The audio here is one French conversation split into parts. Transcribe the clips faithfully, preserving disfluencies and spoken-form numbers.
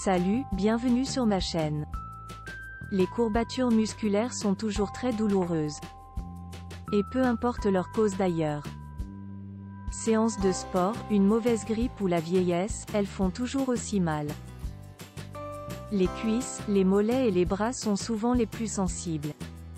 Salut, bienvenue sur ma chaîne. Les courbatures musculaires sont toujours très douloureuses. Et peu importe leur cause d'ailleurs. Séance de sport, une mauvaise grippe ou la vieillesse, elles font toujours aussi mal. Les cuisses, les mollets et les bras sont souvent les plus sensibles.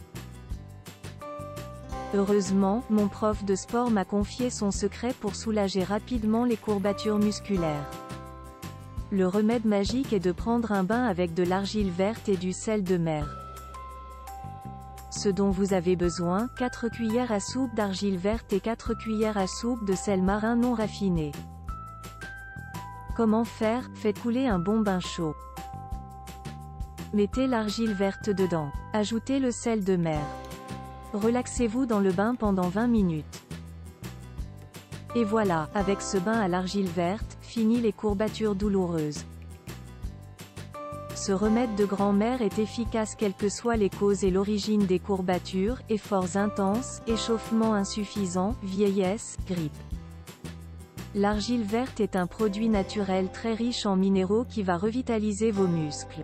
Heureusement, mon prof de sport m'a confié son secret pour soulager rapidement les courbatures musculaires. Le remède magique est de prendre un bain avec de l'argile verte et du sel de mer. Ce dont vous avez besoin, quatre cuillères à soupe d'argile verte et quatre cuillères à soupe de sel marin non raffiné. Comment faire? Faites couler un bon bain chaud. Mettez l'argile verte dedans. Ajoutez le sel de mer. Relaxez-vous dans le bain pendant vingt minutes. Et voilà, avec ce bain à l'argile verte, fini les courbatures douloureuses. Ce remède de grand-mère est efficace quelles que soient les causes et l'origine des courbatures, efforts intenses, échauffement insuffisant, vieillesse, grippe. L'argile verte est un produit naturel très riche en minéraux qui va revitaliser vos muscles.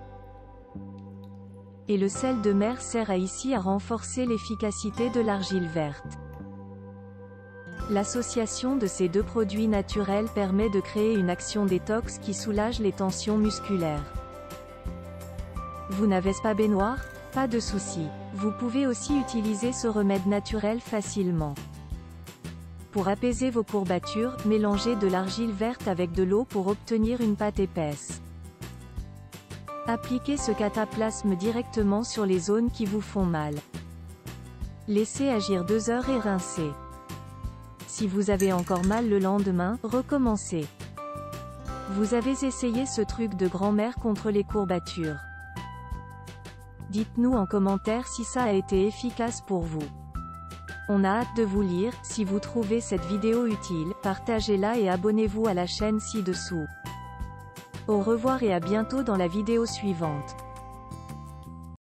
Et le sel de mer sert à ici à renforcer l'efficacité de l'argile verte. L'association de ces deux produits naturels permet de créer une action détox qui soulage les tensions musculaires. Vous n'avez pas baignoire? Pas de souci. Vous pouvez aussi utiliser ce remède naturel facilement. Pour apaiser vos courbatures, mélangez de l'argile verte avec de l'eau pour obtenir une pâte épaisse. Appliquez ce cataplasme directement sur les zones qui vous font mal. Laissez agir deux heures et rincez. Si vous avez encore mal le lendemain, recommencez. Vous avez essayé ce truc de grand-mère contre les courbatures. Dites-nous en commentaire si ça a été efficace pour vous. On a hâte de vous lire. Si vous trouvez cette vidéo utile, partagez-la et abonnez-vous à la chaîne ci-dessous. Au revoir et à bientôt dans la vidéo suivante.